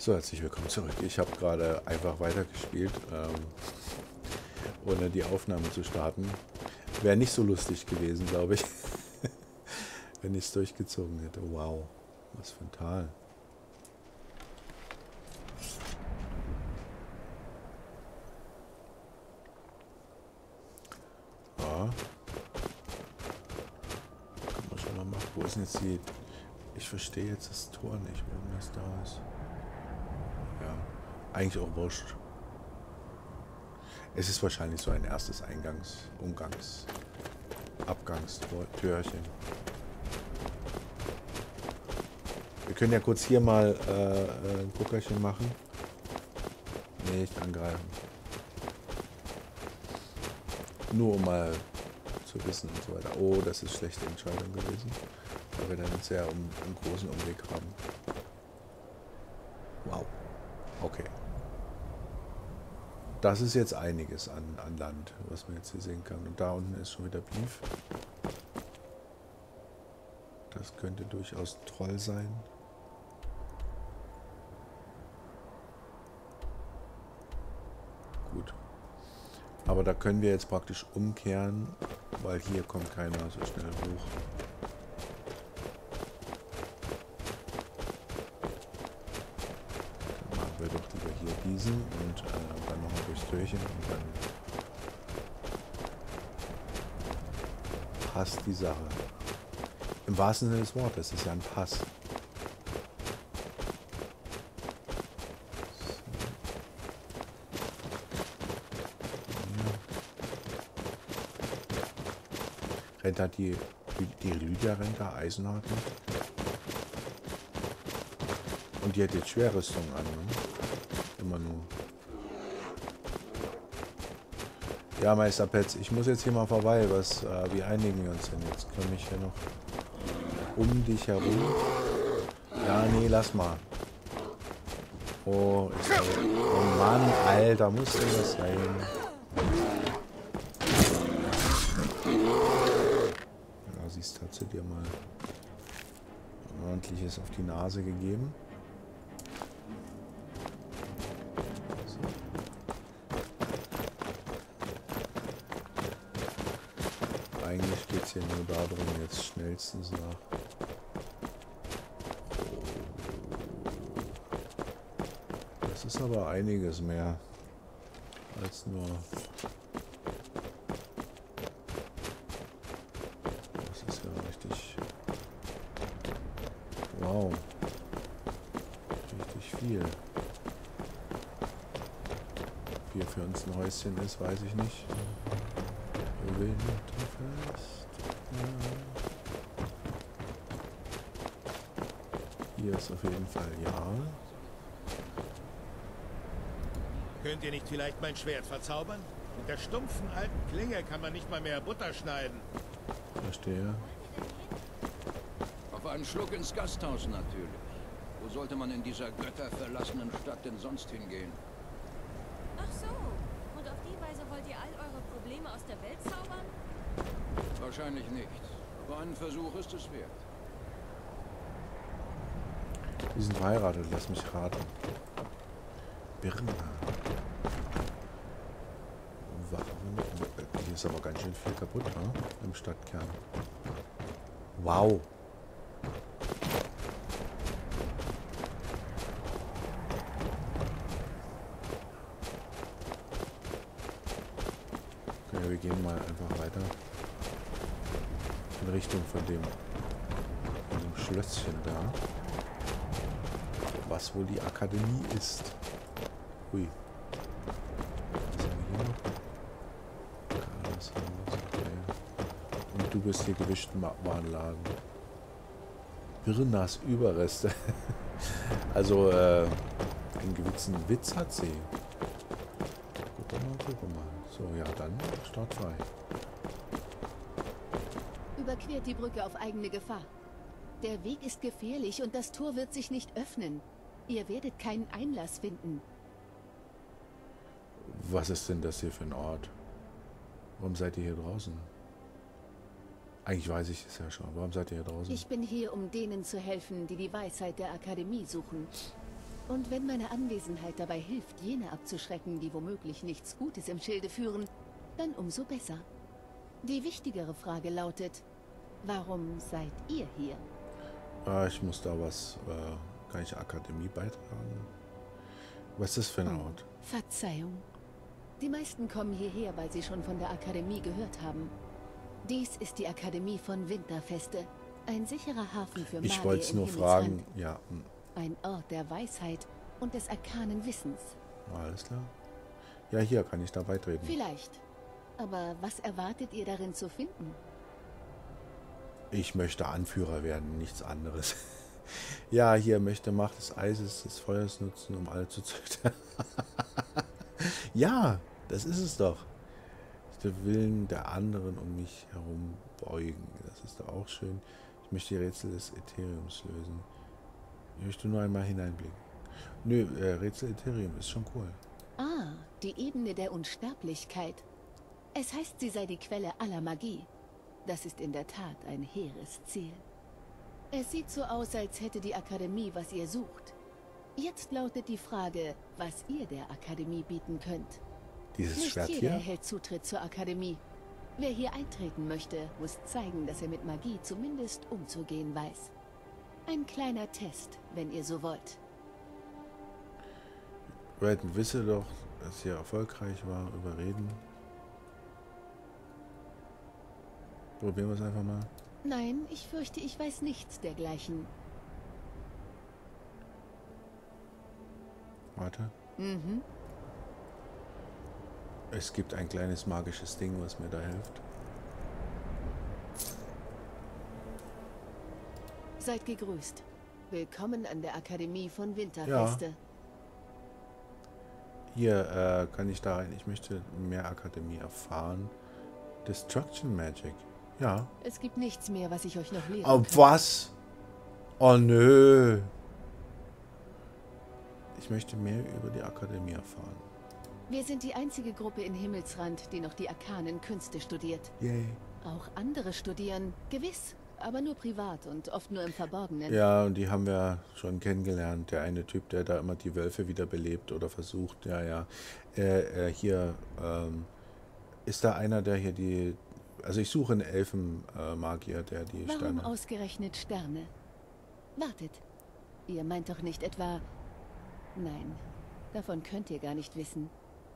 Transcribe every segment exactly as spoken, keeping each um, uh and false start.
So, herzlich willkommen zurück. Ich habe gerade einfach weitergespielt, ähm, ohne die Aufnahme zu starten. Wäre nicht so lustig gewesen, glaube ich, wenn ich es durchgezogen hätte. Wow, was für ein Tal. Ja. Kann man schon mal machen. Wo ist denn jetzt die... Ich verstehe jetzt das Tor nicht, warum das da ist. Ja, eigentlich auch wurscht. Es ist wahrscheinlich so ein erstes Eingangs-, Umgangs-, Abgangstürchen. Wir können ja kurz hier mal äh, ein Guckerchen machen. Nicht angreifen. Nur um mal zu wissen und so weiter. Oh, das ist schlechte Entscheidung gewesen. Weil wir dann jetzt ja um, einen großen Umweg haben. Wow. Okay. Das ist jetzt einiges an, an Land, was man jetzt hier sehen kann. Und da unten ist schon wieder Beef. Das könnte durchaus Troll sein. Gut. Aber da können wir jetzt praktisch umkehren, weil hier kommt keiner so schnell hoch. Dann machen wir doch lieber hier diesen und äh, dann nochmal durchs Türchen und dann passt die Sache. Im wahrsten Sinne des Wortes, das ist ja ein Pass. Rennt da die, die, die Lydia rennt da Eisenhart mit. Und die hat jetzt Schwerrüstung an, ne? Immer nur. Ja, Meister Petz, ich muss jetzt hier mal vorbei. Was, äh, wie einigen wir uns denn jetzt? Können mich hier noch um dich herum? Ja, nee, lass mal. Oh, ist halt, oh Mann, Alter, muss denn das sein? Ja, siehst, hat sie dir mal ein ordentliches auf die Nase gegeben. Eigentlich geht es hier nur darum, jetzt schnellstens nach. Das ist aber einiges mehr als nur. Das ist ja richtig. Wow. Richtig viel. Ob hier für uns ein Häuschen ist, weiß ich nicht. Hier ist auf jeden Fall ja. Könnt ihr nicht vielleicht mein Schwert verzaubern? Mit der stumpfen alten Klinge kann man nicht mal mehr Butter schneiden. Verstehe. Auf einen Schluck ins Gasthaus natürlich. Wo sollte man in dieser götterverlassenen Stadt denn sonst hingehen? Ach so. Und auf die Weise wollt ihr all eure Probleme aus der Welt zaubern? Wahrscheinlich nicht. Aber einen Versuch ist es wert. Die sind verheiratet, lass mich raten. Birna. Warum? Hier ist aber ganz schön viel kaputt, ne? Im Stadtkern. Wow. Okay, wir gehen mal einfach weiter. In Richtung von dem, von dem Schlösschen da. Was wohl die Akademie ist. Hui. Was haben wir hier noch? Das haben wir so, okay. Und du bist hier gewischten Warenladen. Birnas Überreste. Also, äh, einen gewissen Witz hat sie. Guck mal, guck mal. So, ja, dann Start frei. Überquert die Brücke auf eigene Gefahr. Der Weg ist gefährlich und das Tor wird sich nicht öffnen. Ihr werdet keinen Einlass finden. Was ist denn das hier für ein Ort? Warum seid ihr hier draußen? Eigentlich weiß ich es ja schon. Warum seid ihr hier draußen? Ich bin hier, um denen zu helfen, die die Weisheit der Akademie suchen. Und wenn meine Anwesenheit dabei hilft, jene abzuschrecken, die womöglich nichts Gutes im Schilde führen, dann umso besser. Die wichtigere Frage lautet, warum seid ihr hier? Ah, ich muss da was, äh, kann ich Akademie beitragen? Was ist das für ein Ort? Verzeihung. Die meisten kommen hierher, weil sie schon von der Akademie gehört haben. Dies ist die Akademie von Winterfeste. Ein sicherer Hafen für Magier Ich wollte es im nur Himmelsrand. fragen, ja, hm, Ein Ort der Weisheit und des arkanen Wissens. alles klar. Ja, hier kann ich da beitreten. Vielleicht. Aber was erwartet ihr darin zu finden? Ich möchte Anführer werden, nichts anderes. Ja, hier möchte Macht des Eises, des Feuers nutzen, um alle zu züchten. Ja, das ist es doch. Der Willen der anderen um mich herum beugen. Das ist doch auch schön. Ich möchte die Rätsel des Ethereums lösen. Ich möchte nur einmal hineinblicken. Nö, äh, Rätsel Ethereum ist schon cool. Ah, die Ebene der Unsterblichkeit. Es heißt, sie sei die Quelle aller Magie. Das ist in der Tat ein hehres Ziel. Es sieht so aus, als hätte die Akademie, was ihr sucht. Jetzt lautet die Frage, was ihr der Akademie bieten könnt. Dieses Nicht Schwert jeder hier? erhält Zutritt zur Akademie. Wer hier eintreten möchte, muss zeigen, dass er mit Magie zumindest umzugehen weiß. Ein kleiner Test, wenn ihr so wollt. Red, wisse doch, dass ihr erfolgreich war, überreden. Probieren wir es einfach mal. Nein, ich fürchte, ich weiß nichts dergleichen. Warte. Mhm. Es gibt ein kleines magisches Ding, was mir da hilft. Seid gegrüßt. Willkommen an der Akademie von Winterfeste. Hier äh, kann ich da rein. Ich möchte mehr Akademie erfahren. Destruction Magic. Ja. Es gibt nichts mehr, was ich euch noch lehren Oh, kann. was? Oh, nö. Ich möchte mehr über die Akademie erfahren. Wir sind die einzige Gruppe in Himmelsrand, die noch die arkanen Künste studiert. Yay. Auch andere studieren, gewiss, aber nur privat und oft nur im Verborgenen. Ja, und die haben wir schon kennengelernt. Der eine Typ, der da immer die Wölfe wiederbelebt oder versucht. Ja, ja. Äh, äh, hier ähm, ist da einer, der hier die... Also ich suche einen Elfenmagier, der die Warum Steine... ausgerechnet Sterne? Wartet. Ihr meint doch nicht etwa... Nein, davon könnt ihr gar nicht wissen.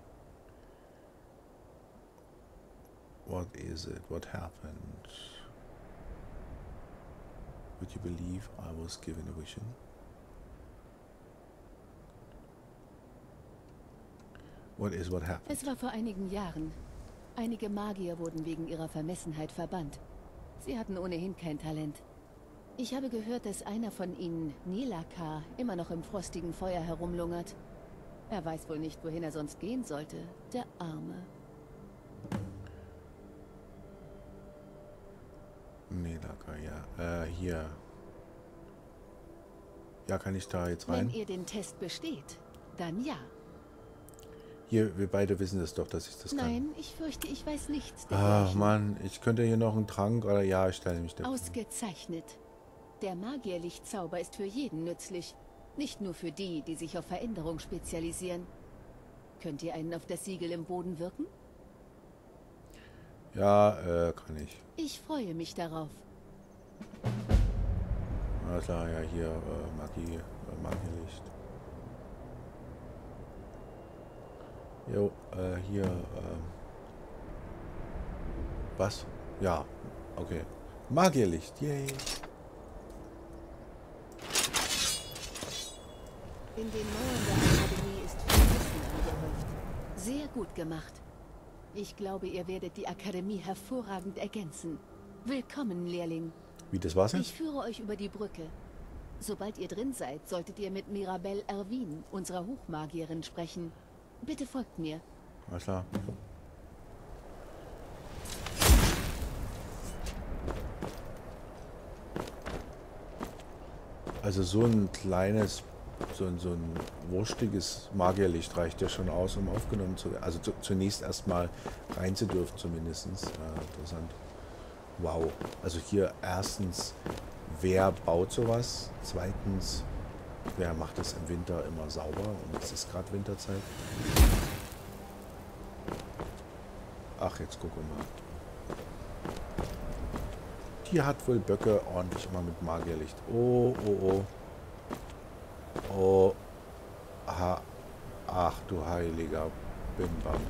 What is it? What happened? Would you believe I was given a vision? What is what happened? Es war vor einigen Jahren. Einige Magier wurden wegen ihrer Vermessenheit verbannt. Sie hatten ohnehin kein Talent. Ich habe gehört, dass einer von ihnen, Nilaka, immer noch im frostigen Feuer herumlungert. Er weiß wohl nicht, wohin er sonst gehen sollte. Der Arme. Nilaka, ja. Äh, hier. Ja, kann ich da jetzt rein? Wenn ihr den Test besteht, dann ja. Hier, wir beide wissen das doch, dass ich das kann. Nein, ich fürchte, ich weiß nichts Ach, dergleichen. Mann, ich könnte hier noch einen Trank oder ja, ich stelle mich da. Ausgezeichnet. Der Magierlichtzauber ist für jeden nützlich. Nicht nur für die, die sich auf Veränderung spezialisieren. Könnt ihr einen auf das Siegel im Boden wirken? Ja, äh, kann ich. Ich freue mich darauf. Alles klar, ja, hier, äh, Magie, äh, Magielicht. Jo, äh, hier, ähm. Was? Ja, okay. Magierlicht, yay. In den Mauern der Akademie ist viel Wissen angehäuft. Sehr gut gemacht. Ich glaube, ihr werdet die Akademie hervorragend ergänzen. Willkommen, Lehrling. Wie, das war's Ich jetzt? führe euch über die Brücke. Sobald ihr drin seid, solltet ihr mit Mirabelle Erwin, unserer Hochmagierin, sprechen. Bitte folgt mir. Alles klar. Also so ein kleines, so ein, so ein wurstiges Magierlicht reicht ja schon aus, um aufgenommen zu werden. Also zu, zunächst erstmal rein zu dürfen zumindest. Äh, interessant. Wow. Also hier erstens, wer baut sowas? Zweitens, Wer macht das im Winter immer sauber? Und es ist gerade Winterzeit. Ach, jetzt gucken wir mal. Die hat wohl Böcke ordentlich immer mit Magierlicht. Oh, oh, oh. Oh. Aha. Ach du heiliger Bimbam.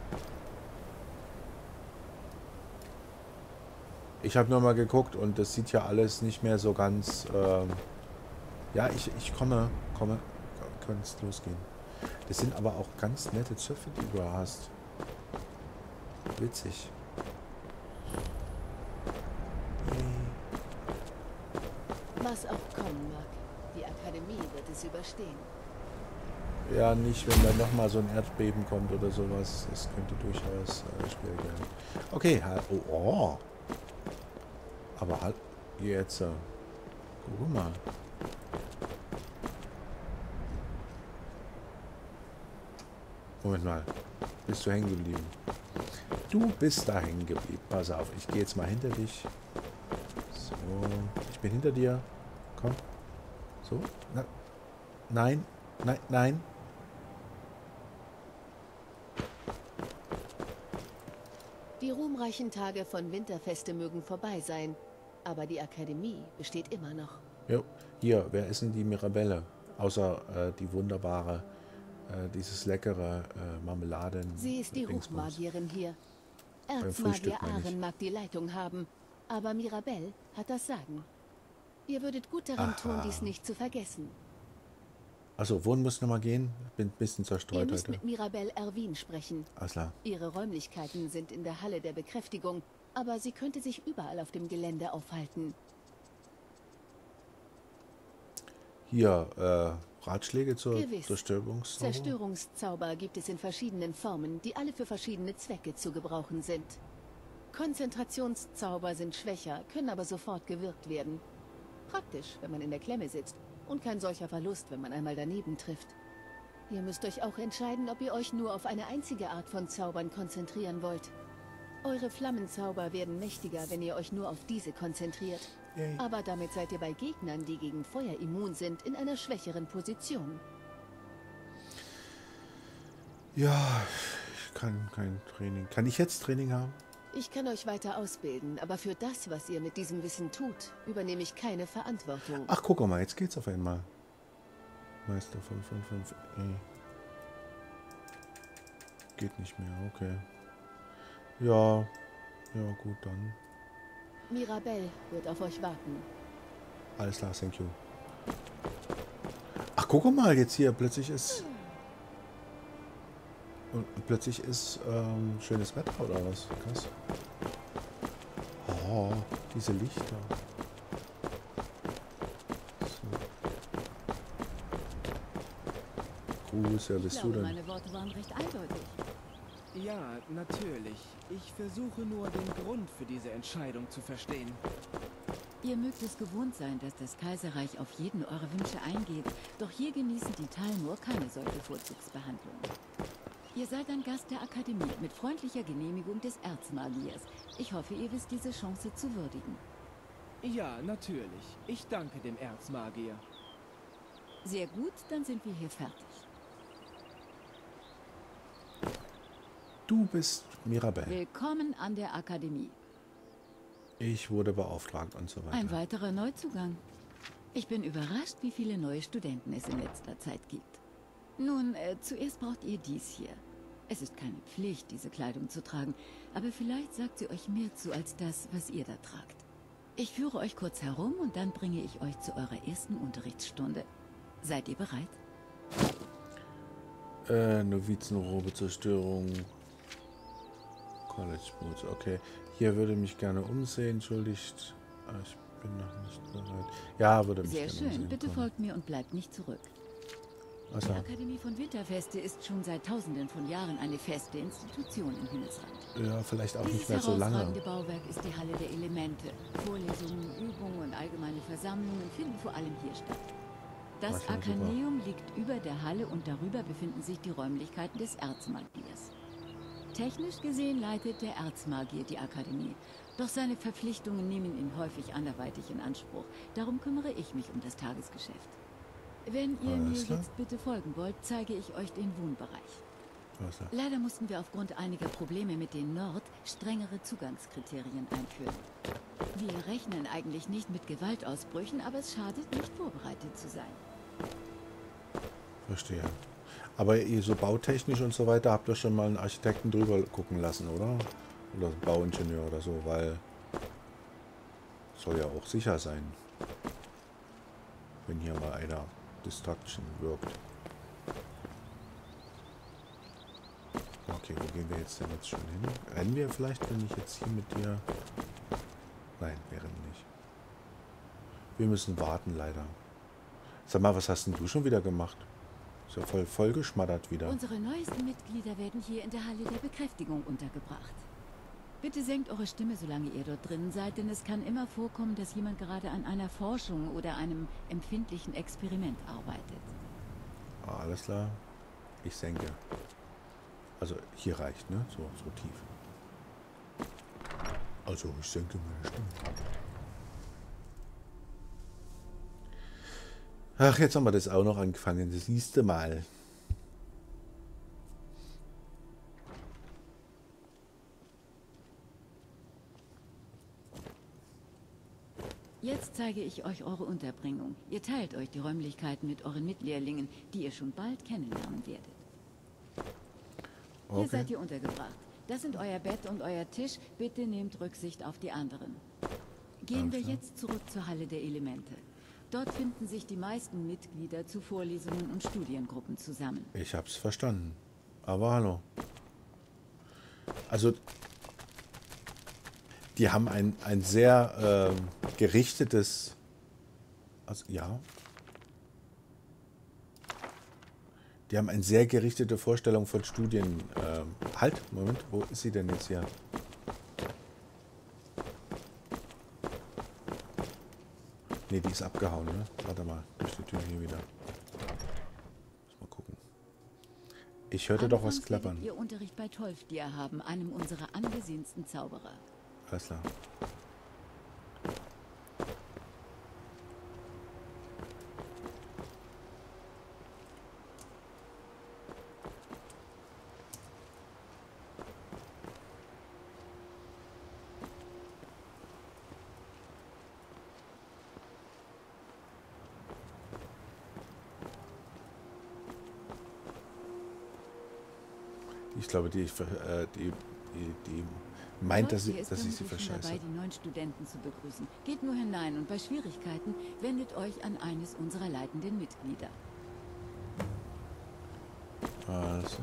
Ich habe nur mal geguckt und das sieht ja alles nicht mehr so ganz... Ähm ja, ich, ich komme. Komme. Kann es losgehen. Das sind aber auch ganz nette Zöpfe, die du hast. Witzig. Was auch kommen mag, die Akademie wird es überstehen. Ja, nicht, wenn dann nochmal so ein Erdbeben kommt oder sowas. Das könnte durchaus äh, schwierig werden. Okay, halt. Oh, oh. Aber halt. Jetzt. Äh, guck mal. Moment mal. Bist du hängen geblieben? Du bist da hängen geblieben. Pass auf, ich gehe jetzt mal hinter dich. So. Ich bin hinter dir. Komm. So. Na, nein. Nein. Nein. Die ruhmreichen Tage von Winterfeste mögen vorbei sein, aber die Akademie besteht immer noch. Jo. Hier, wer ist denn die Mirabelle? Außer äh, die wunderbare, äh, dieses leckere äh, Marmeladen. Sie ist die Dingsbums. Hochmagierin hier. Frühstück Erzmagier meine ich. Aren mag die Leitung haben, aber Mirabelle hat das Sagen. Ihr würdet gut daran Aha. tun, dies nicht zu vergessen. Achso, wohin muss ich nochmal gehen? Bin ein bisschen Ihr zerstreut müsst heute. mit Mirabelle Erwin sprechen. Alles klar. Ihre Räumlichkeiten sind in der Halle der Bekräftigung, aber sie könnte sich überall auf dem Gelände aufhalten. Hier, äh, Ratschläge zur Gewiss. Zerstörungszauber? Zerstörungszauber gibt es in verschiedenen Formen, die alle für verschiedene Zwecke zu gebrauchen sind. Konzentrationszauber sind schwächer, können aber sofort gewirkt werden. Praktisch, wenn man in der Klemme sitzt. Und kein solcher Verlust, wenn man einmal daneben trifft. Ihr müsst euch auch entscheiden, ob ihr euch nur auf eine einzige Art von Zaubern konzentrieren wollt. Eure Flammenzauber werden mächtiger, wenn ihr euch nur auf diese konzentriert. Yay. Aber damit seid ihr bei Gegnern, die gegen Feuer immun sind, in einer schwächeren Position. Ja, ich kann kein Training. Kann ich jetzt Training haben? Ich kann euch weiter ausbilden, aber für das, was ihr mit diesem Wissen tut, übernehme ich keine Verantwortung. Ach, guck mal, jetzt geht's auf einmal. Meister fünf von fünf. E. Geht nicht mehr, okay. Ja, ja, gut, dann. Mirabelle wird auf euch warten. Alles klar, thank you. Ach, guck mal, jetzt hier, plötzlich ist... Und plötzlich ist ähm, schönes Wetter, oder was? Krass. Oh, diese Lichter. So. Gruß, wer bist du denn? Meine Worte waren recht eindeutig. Ja, natürlich. Ich versuche nur, den Grund für diese Entscheidung zu verstehen. Ihr mögt es gewohnt sein, dass das Kaiserreich auf jeden eurer Wünsche eingeht, doch hier genießen die Talmor keine solche Vorzugsbehandlung. Ihr seid ein Gast der Akademie mit freundlicher Genehmigung des Erzmagiers. Ich hoffe, ihr wisst diese Chance zu würdigen. Ja, natürlich. Ich danke dem Erzmagier. Sehr gut, dann sind wir hier fertig. Du bist Mirabelle. Willkommen an der Akademie. Ich wurde beauftragt und so weiter. Ein weiterer Neuzugang. Ich bin überrascht, wie viele neue Studenten es in letzter Zeit gibt. Nun, äh, zuerst braucht ihr dies hier. Es ist keine Pflicht, diese Kleidung zu tragen, aber vielleicht sagt sie euch mehr zu als das, was ihr da tragt. Ich führe euch kurz herum und dann bringe ich euch zu eurer ersten Unterrichtsstunde. Seid ihr bereit? Äh, Novizenrobe, Zerstörung. College Boots, okay. Hier würde mich gerne umsehen, entschuldigt. Ah, ich bin noch nicht bereit. Ja, würde mich Sehr gerne schön, umsehen. bitte Komm. folgt mir und bleibt nicht zurück. Also, Die Akademie von Winterfeste ist schon seit tausenden von Jahren eine feste Institution im Himmelsrand. ja, vielleicht auch Dieses nicht mehr so lange. herausragende Bauwerk ist die Halle der Elemente. Vorlesungen, Übungen und allgemeine Versammlungen finden vor allem hier statt. Das Das war super. Arkaneum liegt über der Halle und darüber befinden sich die Räumlichkeiten des Erzmagiers. Technisch gesehen leitet der Erzmagier die Akademie, doch seine Verpflichtungen nehmen ihn häufig anderweitig in Anspruch. Darum kümmere ich mich um das Tagesgeschäft. Wenn ihr Alles mir klar. jetzt bitte folgen wollt, zeige ich euch den Wohnbereich. Was da? Leider mussten wir aufgrund einiger Probleme mit den Nord strengere Zugangskriterien einführen. Wir rechnen eigentlich nicht mit Gewaltausbrüchen, aber es schadet nicht, vorbereitet zu sein. Verstehe. Aber ihr so bautechnisch und so weiter habt ihr schon mal einen Architekten drüber gucken lassen, oder? Oder einen Bauingenieur oder so, weil soll ja auch sicher sein, wenn hier mal einer Destruction wirkt. Okay, wo gehen wir jetzt denn jetzt schon hin? Rennen wir vielleicht, wenn ich jetzt hier mit dir... Nein, wir rennen nicht. Wir müssen warten, leider. Sag mal, was hast denn du schon wieder gemacht? Ist ja voll, voll geschmattert wieder. Unsere neuesten Mitglieder werden hier in der Halle der Bekräftigung untergebracht. Bitte senkt eure Stimme, solange ihr dort drin seid, denn es kann immer vorkommen, dass jemand gerade an einer Forschung oder einem empfindlichen Experiment arbeitet. Ah, alles klar. Ich senke. Also hier reicht, ne? So, so tief. Also ich senke meine Stimme. Ach, jetzt haben wir das auch noch angefangen. Das siehste mal. Jetzt zeige ich euch eure Unterbringung. Ihr teilt euch die Räumlichkeiten mit euren Mitlehrlingen, die ihr schon bald kennenlernen werdet. Hier Okay. seid ihr untergebracht. Das sind euer Bett und euer Tisch. Bitte nehmt Rücksicht auf die anderen. Gehen wir jetzt zurück zur Halle der Elemente. Dort finden sich die meisten Mitglieder zu Vorlesungen und Studiengruppen zusammen. Ich hab's verstanden. Aber hallo. Also, die haben ein, ein sehr ähm, gerichtetes... Also, ja. Die haben eine sehr gerichtete Vorstellung von Studien. Ähm, halt, Moment, wo ist sie denn jetzt hier? Ne, die ist abgehauen, ne? Warte mal, durch die Tür hier wieder. Muss mal gucken. Ich hörte doch was Anfangs klappern. werdet ihr Unterricht bei Tolfdir haben, einem unserer angesehensten Zauberer. Alles klar. Ich glaube, die, äh, die, die, die meint, dass, Tolfdir ich, ist dass ich sie vermutlich schon verscheiße. dabei, die neuen Studenten zu begrüßen. Geht nur hinein und bei Schwierigkeiten wendet euch an eines unserer leitenden Mitglieder. Also.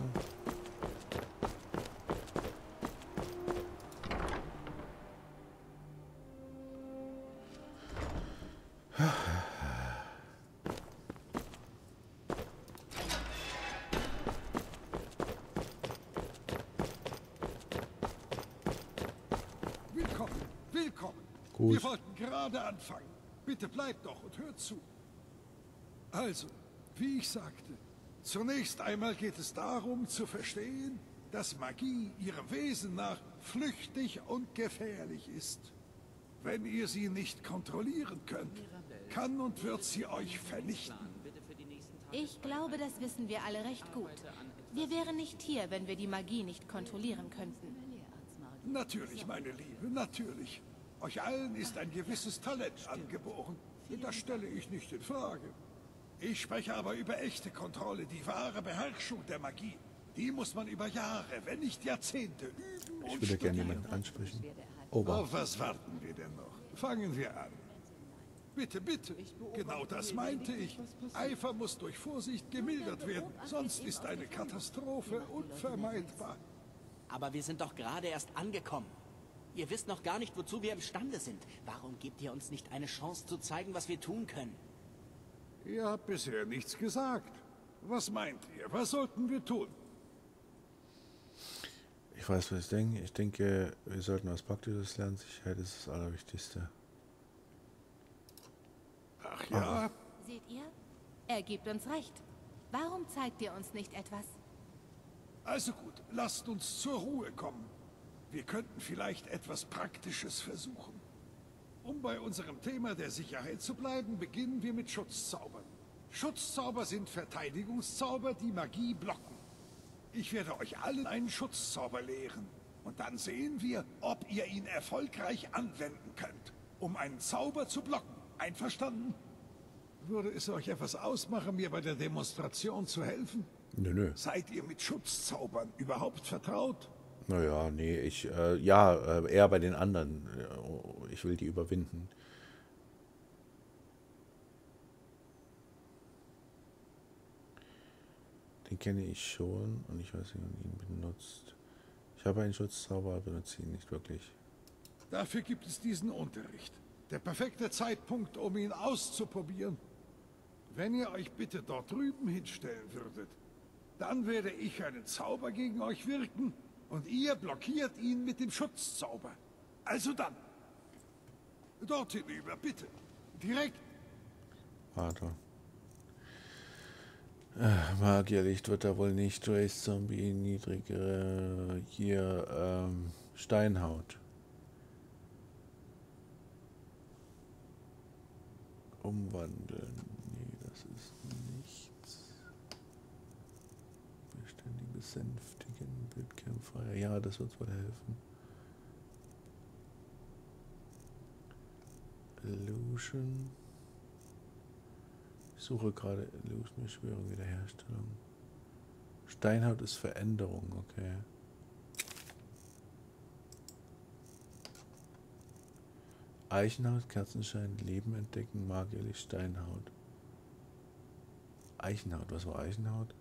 Willkommen, willkommen. Gut. Wir wollten gerade anfangen. Bitte bleibt doch und hört zu. Also, wie ich sagte, zunächst einmal geht es darum zu verstehen, dass Magie ihrem Wesen nach flüchtig und gefährlich ist. Wenn ihr sie nicht kontrollieren könnt, kann und wird sie euch vernichten. Ich glaube, das wissen wir alle recht gut. Wir wären nicht hier, wenn wir die Magie nicht kontrollieren könnten. Natürlich, meine Liebe, natürlich. Euch allen ist ein gewisses Talent angeboren. Das stelle ich nicht in Frage. Ich spreche aber über echte Kontrolle, die wahre Beherrschung der Magie. Die muss man über Jahre, wenn nicht Jahrzehnte üben Ich und würde gerne studieren. jemanden ansprechen. Ober. Auf was warten wir denn noch? Fangen wir an. Bitte, bitte. Genau das meinte ich. Eifer muss durch Vorsicht gemildert werden, sonst ist eine Katastrophe unvermeidbar. Aber wir sind doch gerade erst angekommen. Ihr wisst noch gar nicht, wozu wir imstande sind. Warum gebt ihr uns nicht eine Chance zu zeigen, was wir tun können? Ihr habt bisher nichts gesagt. Was meint ihr? Was sollten wir tun? Ich weiß, was ich denke. Ich denke, wir sollten was Praktisches lernen. Sicherheit ist das Allerwichtigste. Ach ja, Seht ihr? Er gibt uns recht. Warum zeigt ihr uns nicht etwas? also gut, lasst uns zur Ruhe kommen. Wir könnten vielleicht etwas Praktisches versuchen. Um bei unserem Thema der Sicherheit zu bleiben, beginnen wir mit Schutzzaubern. Schutzzauber sind Verteidigungszauber, die Magie blocken. Ich werde euch allen einen Schutzzauber lehren. Und dann sehen wir, ob ihr ihn erfolgreich anwenden könnt, um einen Zauber zu blocken. Einverstanden? Würde es euch etwas ausmachen, mir bei der Demonstration zu helfen? Nö, nö. Seid ihr mit Schutzzaubern überhaupt vertraut? Naja, nee, ich, äh, ja, äh, eher bei den anderen. Ich will die überwinden. Den kenne ich schon und ich weiß nicht, ob ihn benutzt. Ich habe einen Schutzzauber, benutze ihn nicht wirklich. Dafür gibt es diesen Unterricht. Der perfekte Zeitpunkt, um ihn auszuprobieren. Wenn ihr euch bitte dort drüben hinstellen würdet, dann werde ich einen Zauber gegen euch wirken und ihr blockiert ihn mit dem Schutzzauber. Also dann. Dort hinüber, bitte. Direkt. Warte. Äh, Magierlicht wird da wohl nicht durch Zombie, niedrigere, hier, ähm, Steinhaut. Umwandeln. Nee, das ist nichts. Beständiges Sänftigen, Bildkämpfer. Ja, das wird wohl helfen. Illusion. Ich suche gerade Illusion, Beschwörung, Wiederherstellung. Steinhaut ist Veränderung, okay. Eichenhaut, Kerzenschein, Leben entdecken, Magierlicht, Steinhaut. Eichenhaut, was war Eichenhaut?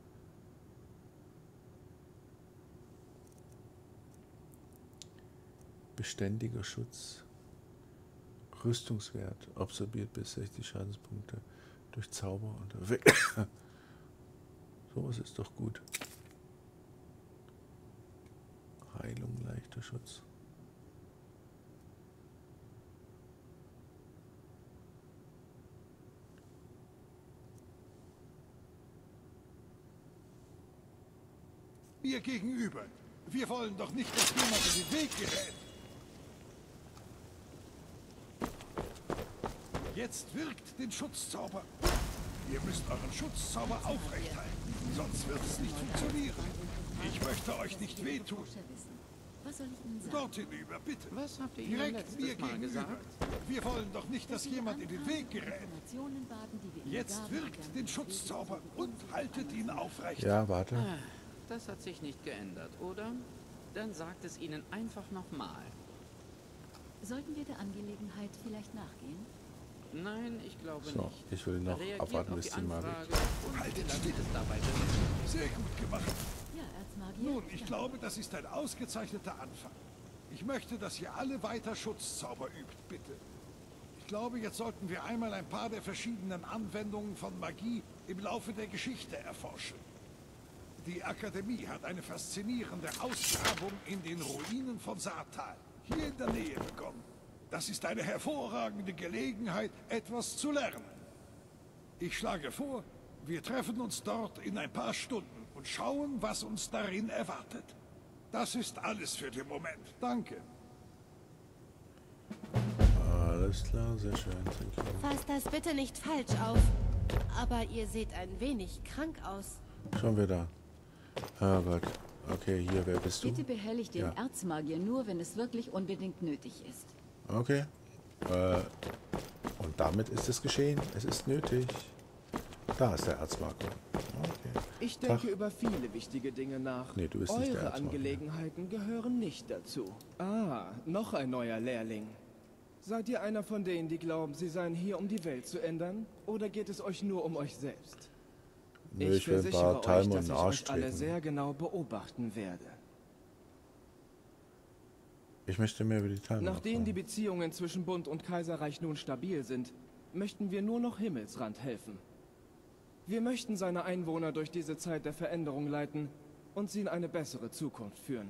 Beständiger Schutz. Rüstungswert, absorbiert bis sechzig Schadenspunkte durch Zauber und weg. Sowas ist doch gut. Heilung, leichter Schutz. Mir gegenüber. Wir wollen doch nicht, dass jemand in den Weg gerät. Jetzt wirkt den Schutzzauber. Ihr müsst euren Schutzzauber aufrechthalten, sonst wird es nicht funktionieren. Ich möchte euch nicht wehtun. Was soll ich Ihnen sagen? Dort hinüber, bitte. Was habt ihr Ihnen Direkt letztes mir Mal gegenüber. gesagt? Wir wollen doch nicht, dass jemand in den Weg gerät. Informationen warten, die wir Ihnen Jetzt gaben, wirkt dann den Schutzzauber und haltet ihn aufrecht. Ja, warte. Ah, das hat sich nicht geändert, oder? Dann sagt es Ihnen einfach nochmal. Sollten wir der Angelegenheit vielleicht nachgehen? Nein, ich glaube So, nicht. ich will noch Reagiert abwarten, auf bis die die Magie. Anfrage und Haltet lasst still. es dabei bewenden. Sehr gut gemacht. Ja, Erzmagier. Nun, ich glaube, das ist ein ausgezeichneter Anfang. Ich möchte, dass ihr alle weiter Schutzzauber übt, bitte. Ich glaube, jetzt sollten wir einmal ein paar der verschiedenen Anwendungen von Magie im Laufe der Geschichte erforschen. Die Akademie hat eine faszinierende Ausgrabung in den Ruinen von Saartal, hier in der Nähe begonnen. Das ist eine hervorragende Gelegenheit, etwas zu lernen. Ich schlage vor, wir treffen uns dort in ein paar Stunden und schauen, was uns darin erwartet. Das ist alles für den Moment. Danke. Alles klar, sehr schön. Fasst das bitte nicht falsch auf. Aber ihr seht ein wenig krank aus. Schon wieder. Oh Gott. Okay, hier, wer bist du? Bitte behelligt den Ja. Erzmagier nur, wenn es wirklich unbedingt nötig ist. Okay. Äh, und damit ist es geschehen. Es ist nötig. Da ist der Erzmagier. Okay. Ich denke Tag. über viele wichtige Dinge nach. Nee, du bist nicht der Eure Erzmagier. Angelegenheiten gehören nicht dazu. Ah, noch ein neuer Lehrling. Seid ihr einer von denen, die glauben, sie seien hier, um die Welt zu ändern? Oder geht es euch nur um euch selbst? Nö, ich ich will ein versichere paar euch, Talmen dass in ich den Arsch euch alle treten. sehr genau beobachten werde. Ich möchte mehr über die Talmen Nachdem die erfahren. Beziehungen zwischen Bund und Kaiserreich nun stabil sind, möchten wir nur noch Himmelsrand helfen. Wir möchten seine Einwohner durch diese Zeit der Veränderung leiten und sie in eine bessere Zukunft führen.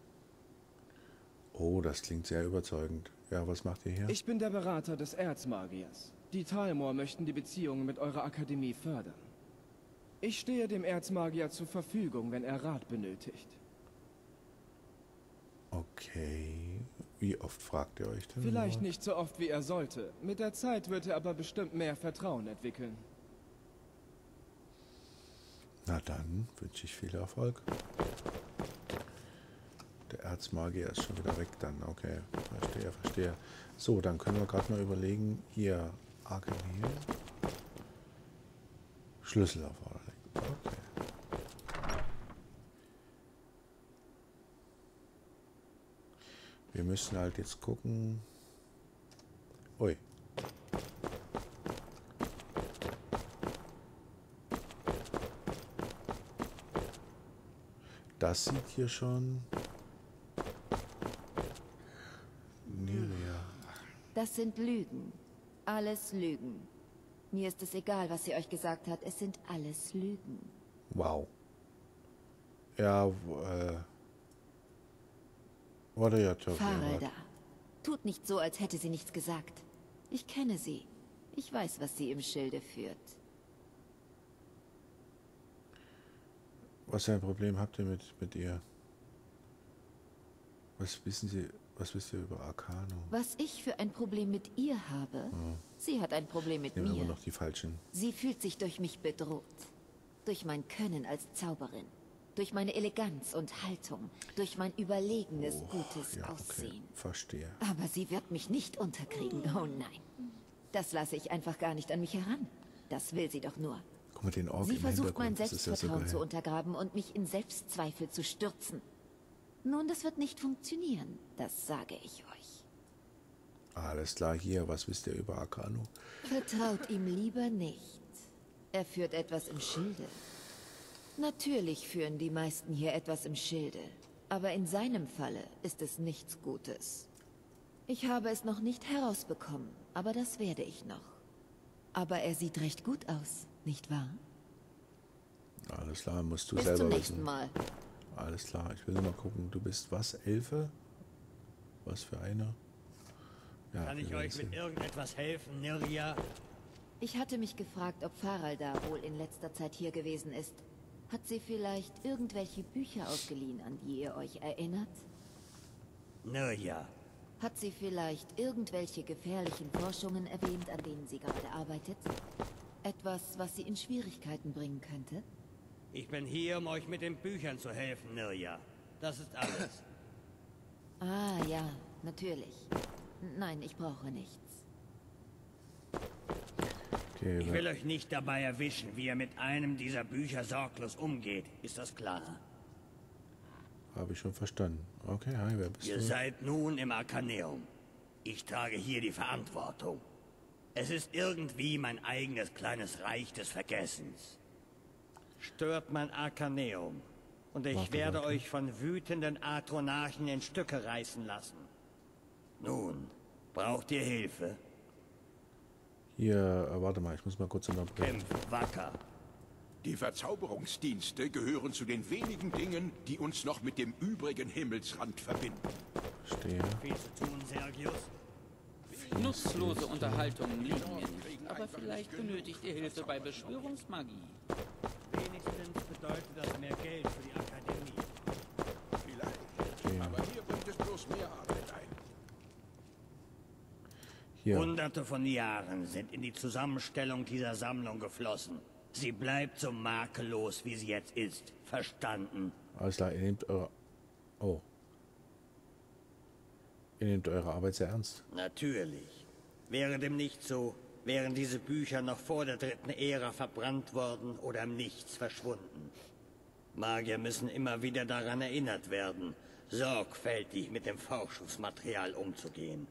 Oh, das klingt sehr überzeugend. Ja, was macht ihr hier? Ich bin der Berater des Erzmagiers. Die Talmor möchten die Beziehungen mit eurer Akademie fördern. Ich stehe dem Erzmagier zur Verfügung, wenn er Rat benötigt. Okay. Wie oft fragt ihr euch denn? Vielleicht Rat? nicht so oft, wie er sollte. Mit der Zeit wird er aber bestimmt mehr Vertrauen entwickeln. Na dann wünsche ich viel Erfolg. Der Erzmagier ist schon wieder weg dann. Okay, verstehe, verstehe. So, dann können wir gerade mal überlegen. Hier, Arkaneum. Schlüssel erforderlich. Okay. Wir müssen halt jetzt gucken. Ui. Das sieht hier schon. Niria. Das sind Lügen. Alles Lügen. Mir ist es egal, was sie euch gesagt hat. Es sind alles Lügen. Wow. Ja, äh. What are you talking Farelda. about? Tut nicht so, als hätte sie nichts gesagt. Ich kenne sie. Ich weiß, was sie im Schilde führt. Was für ein Problem habt ihr mit, mit ihr? Was wissen Sie, was wisst ihr über Arcanum? Was ich für ein Problem mit ihr habe, Oh. sie hat ein Problem mit Nehmen wir mir. immer noch die falschen. Sie fühlt sich durch mich bedroht. Durch mein Können als Zauberin. Durch meine Eleganz und Haltung. Durch mein überlegenes, Oh, gutes ja, okay. Aussehen. Verstehe. Aber sie wird mich nicht unterkriegen. Oh nein. Das lasse ich einfach gar nicht an mich heran. Das will sie doch nur. Guck mal, den Ork Sie im versucht, mein Hintergrund. Das ist ja so Selbstvertrauen geil. zu untergraben und mich in Selbstzweifel zu stürzen. Nun, das wird nicht funktionieren. Das sage ich euch. Alles klar, hier. Was wisst ihr über Arcanum? Vertraut ihm lieber nicht. Er führt etwas im Schilde. Natürlich führen die meisten hier etwas im Schilde. Aber in seinem Falle ist es nichts Gutes. Ich habe es noch nicht herausbekommen, aber das werde ich noch. Aber er sieht recht gut aus, nicht wahr? Alles klar, musst du Bis selber zum nächsten wissen. Mal. Alles klar, ich will nur mal gucken. Du bist was? Elfe? Was für eine? Ja, Kann ich wir euch werden mit sehen. irgendetwas helfen, Niria? Ich hatte mich gefragt, ob Faralda wohl in letzter Zeit hier gewesen ist. Hat sie vielleicht irgendwelche Bücher ausgeliehen, an die ihr euch erinnert? Niria. Hat sie vielleicht irgendwelche gefährlichen Forschungen erwähnt, an denen sie gerade arbeitet? Etwas, was sie in Schwierigkeiten bringen könnte? Ich bin hier, um euch mit den Büchern zu helfen, Niria. Das ist alles. Ah, ja, natürlich. Nein, ich brauche nichts. Okay, Ich wir- will euch nicht dabei erwischen, wie ihr mit einem dieser Bücher sorglos umgeht. Ist das klar? habe ich schon verstanden. Okay, hi, wer bist Ihr du? seid nun im Arkaneum. Ich trage hier die Verantwortung. Es ist irgendwie mein eigenes kleines Reich des Vergessens. Stört mein Arkaneum. Und ich Warte, werde warte. euch von wütenden Atronarchen in Stücke reißen lassen. Nun, braucht ihr Hilfe? Hier, äh, warte mal, ich muss mal kurz unterbrechen. Kämpft wacker. Die Verzauberungsdienste gehören zu den wenigen Dingen, die uns noch mit dem übrigen Himmelsrand verbinden. Stehe. Viel zu tun, Sergius. Nutzlose Unterhaltungen liegen mir nicht, aber vielleicht benötigt ihr Hilfe bei Beschwörungsmagie. Wenigstens bedeutet das mehr Geld für die Akademie. Vielleicht. Stehe. Aber hier bringt es bloß mehr Arbeit ein. Hier. Hunderte von Jahren sind in die Zusammenstellung dieser Sammlung geflossen. Sie bleibt so makellos, wie sie jetzt ist. Verstanden? Alles klar, ihr nehmt eure... Oh. Ihr nehmt eure Arbeit sehr ernst. Natürlich. Wäre dem nicht so, wären diese Bücher noch vor der dritten Ära verbrannt worden oder im Nichts verschwunden. Magier müssen immer wieder daran erinnert werden, sorgfältig mit dem Forschungsmaterial umzugehen.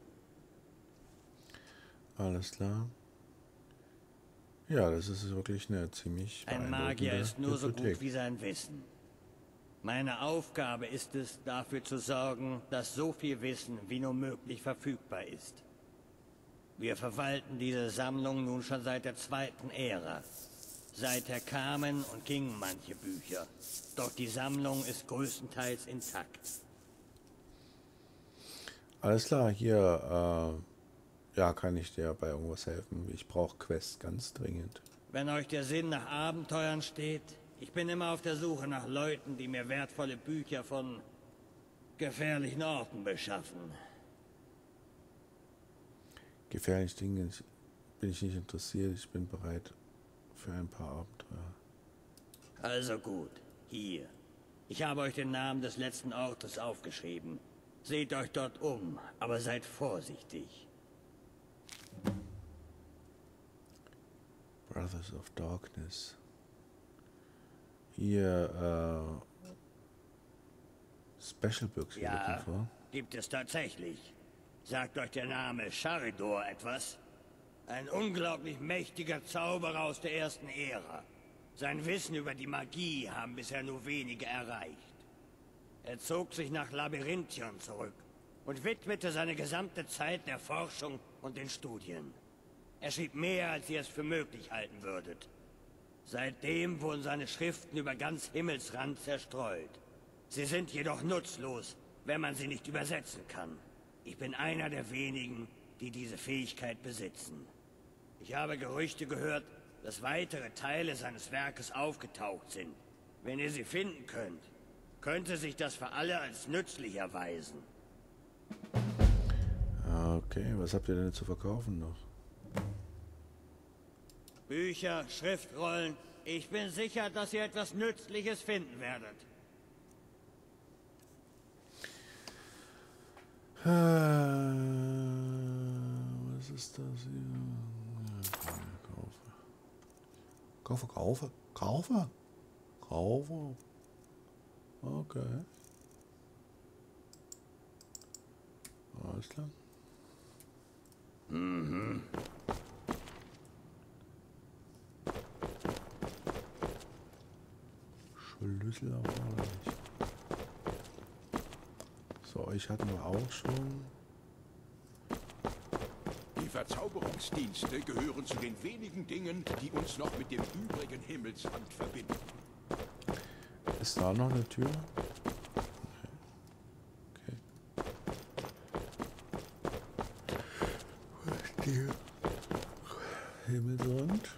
Alles klar. Ja, das ist wirklich eine ziemlich Ein Magier beeindruckende ist nur so Bibliothek. gut wie sein Wissen. Meine Aufgabe ist es, dafür zu sorgen, dass so viel Wissen wie nur möglich verfügbar ist. Wir verwalten diese Sammlung nun schon seit der zweiten Ära. Seither kamen und gingen manche Bücher. Doch die Sammlung ist größtenteils intakt. Alles klar, hier, äh, ja, kann ich dir bei irgendwas helfen? Ich brauche Quests ganz dringend. Wenn euch der Sinn nach Abenteuern steht, ich bin immer auf der Suche nach Leuten, die mir wertvolle Bücher von gefährlichen Orten beschaffen. Gefährliche Dinge bin ich nicht interessiert. Ich bin bereit für ein paar Abenteuer. Also gut, hier. Ich habe euch den Namen des letzten Ortes aufgeschrieben. Seht euch dort um, aber seid vorsichtig. Brothers of Darkness. Hier, äh... Special Books Ja, vor. gibt es tatsächlich. Sagt euch der Name Charidor etwas? Ein unglaublich mächtiger Zauberer aus der ersten Ära. Sein Wissen über die Magie haben bisher nur wenige erreicht. Er zog sich nach Labyrinthion zurück und widmete seine gesamte Zeit der Forschung und den Studien. Er schrieb mehr, als ihr es für möglich halten würdet. Seitdem wurden seine Schriften über ganz Himmelsrand zerstreut. Sie sind jedoch nutzlos, wenn man sie nicht übersetzen kann. Ich bin einer der wenigen, die diese Fähigkeit besitzen. Ich habe Gerüchte gehört, dass weitere Teile seines Werkes aufgetaucht sind. Wenn ihr sie finden könnt, könnte sich das für alle als nützlich erweisen. Okay, was habt ihr denn zu verkaufen noch? Bücher, Schriftrollen. Ich bin sicher, dass ihr etwas Nützliches finden werdet. Was ist das hier? Kaufe, kaufe, kaufe, kaufe. Okay. Alles klar. Mhm. Schlüssel erforderlich. So, euch hatten wir auch schon. Die Verzauberungsdienste gehören zu den wenigen Dingen, die uns noch mit dem übrigen Himmelsrand verbinden. Ist da noch eine Tür? Okay. Die Himmelsrand.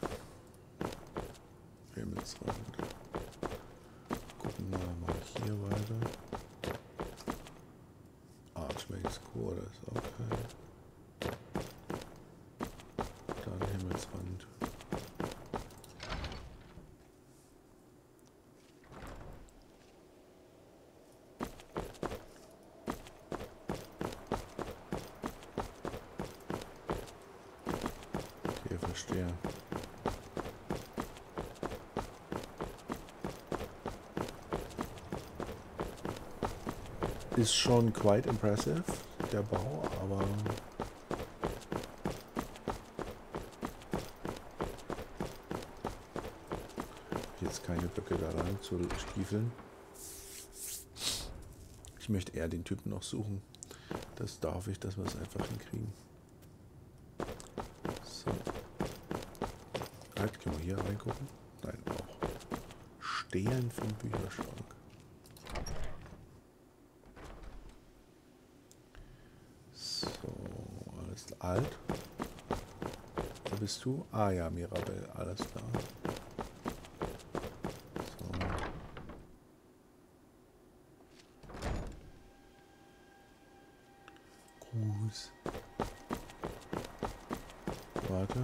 Himmelsrand. Gucken wir mal hier weiter. Archmage's Core, das ist okay. Dann Himmelsrand. Okay, verstehe. Ist schon quite impressive, der Bau, aber jetzt keine Böcke da rein zu stiefeln. Ich möchte eher den Typen noch suchen. Das darf ich, dass wir es einfach hinkriegen. So. Halt, können wir hier reingucken? Nein, auch. Stehlen vom Bücherschrank. So, alles alt. Wo bist du? Ah ja, Mirabelle, alles klar. Gruß. Warte.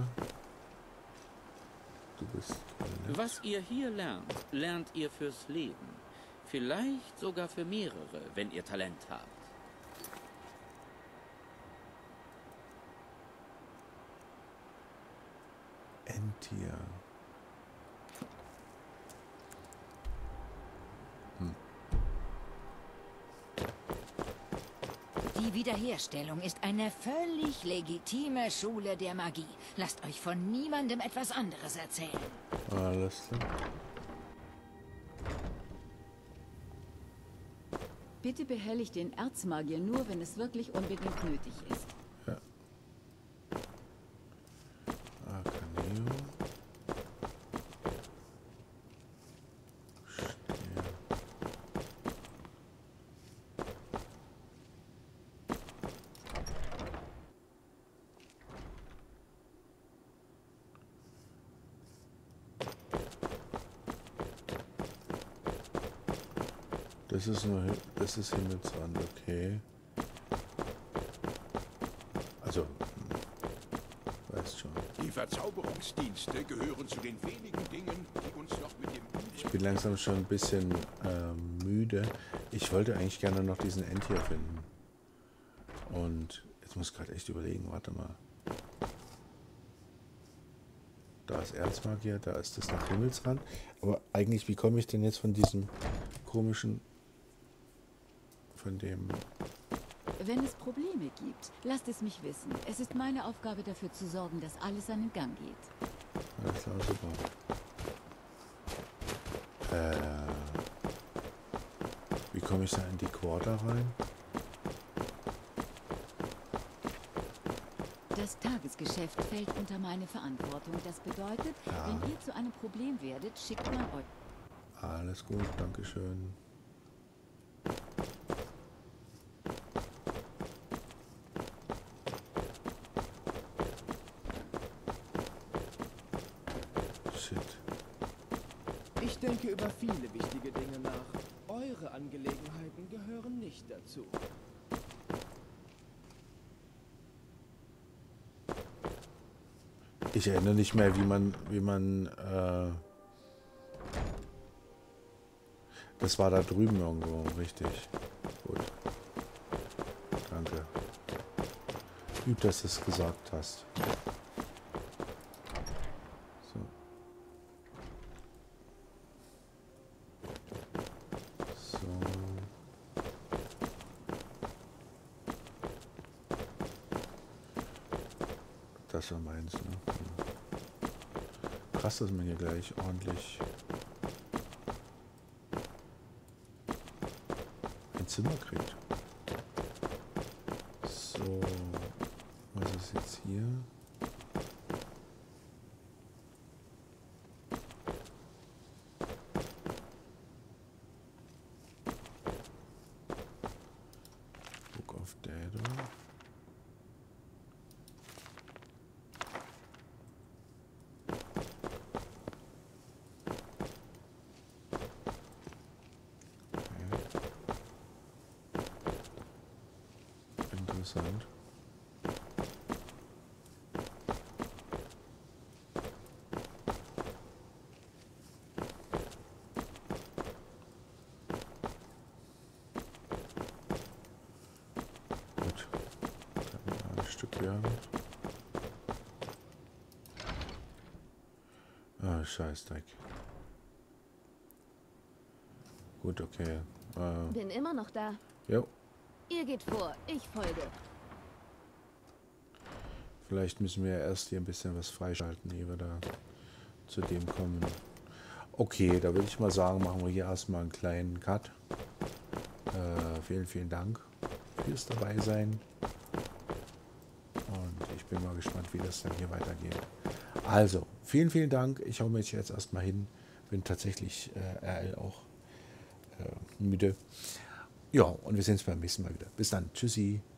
Du bist nett. Was ihr hier lernt, lernt ihr fürs Leben. Vielleicht sogar für mehrere, wenn ihr Talent habt. Endtier. Hm. Die Wiederherstellung ist eine völlig legitime Schule der Magie. Lasst euch von niemandem etwas anderes erzählen. Alles klar. Bitte behelligt den Erzmagier nur, wenn es wirklich unbedingt nötig ist. Ja. Arcaneo. Das ist nur, das ist Himmelsrand, okay. Also, weißt schon. Die Verzauberungsdienste gehören zu den wenigen Dingen, die uns noch mit dem Ich bin bin langsam schon ein bisschen äh, müde. Ich wollte eigentlich gerne noch diesen End hier finden. Und jetzt muss ich gerade echt überlegen, warte mal. Da ist Erzmagier, da ist das nach Himmelsrand. Aber eigentlich, wie komme ich denn jetzt von diesem komischen, von dem... Wenn es Probleme gibt, lasst es mich wissen. Es ist meine Aufgabe, dafür zu sorgen, dass alles seinen Gang geht. Alles klar, super. Äh, wie komme ich da in die Quarter rein? Das Tagesgeschäft fällt unter meine Verantwortung. Das bedeutet, ja. Wenn ihr zu einem Problem werdet, schickt man euch. Alles gut, dankeschön. Shit. Ich denke über viele wichtige Dinge nach. Eure Angelegenheiten gehören nicht dazu. Ich erinnere nicht mehr, wie man, wie man, äh das war da drüben irgendwo, richtig. Gut. Danke. Gut, dass du es gesagt hast. So. So. Das war meins, ne? Krass, dass man hier gleich ordentlich ein Zimmer kriegt. So, was ist jetzt hier? Book of Data. Interessant. Gut. Dann ein Stück werden. Ah, Scheißdreck. Gut, okay. Äh, Bin immer noch da. jo. Ihr geht vor, ich folge. Vielleicht müssen wir erst hier ein bisschen was freischalten, ehe wir da zu dem kommen. Okay, da würde ich mal sagen, machen wir hier erstmal einen kleinen Cut. Äh, vielen, vielen Dank fürs Dabeisein. Und ich bin mal gespannt, wie das dann hier weitergeht. Also, vielen, vielen Dank. Ich hau mich jetzt erstmal hin. Bin tatsächlich äh, R L auch äh, müde. Ja, und wir sehen uns beim nächsten Mal wieder. Bis dann. Tschüssi.